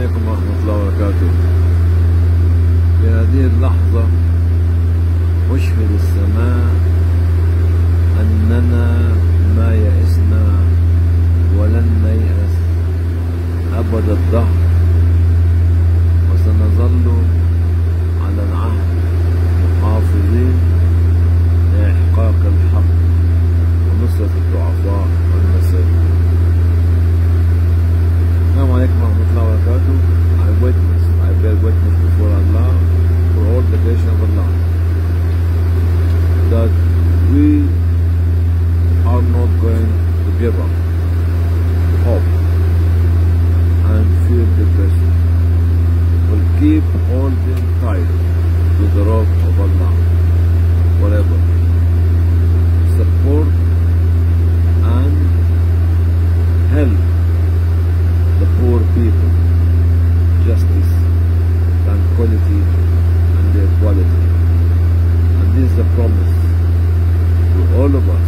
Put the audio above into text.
عليكم ورحمة الله وبركاته. في هذه اللحظة أشهد السماء أننا ما يئسنا ولن نيأس أبد الدهر، وسنظل على العهد محافظين لإحقاق الحق ونصرة الضعفاء والمساكين. Assalamu alaikum wa rahmatullahi wa barakatuh. I bear witness before Allah, for all the creation of Allah, that we are not going to give up hope and feel depression. We'll keep holding tight to the rope of Allah forever. Support and help the poor people, justice, tranquility and equality. And this is a promise to all of us